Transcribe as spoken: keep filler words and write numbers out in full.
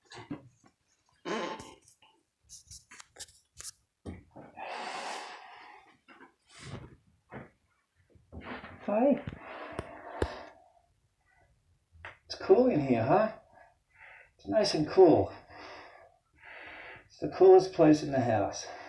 Hey, it's cool in here, huh? It's nice and cool. It's the coolest place in the house.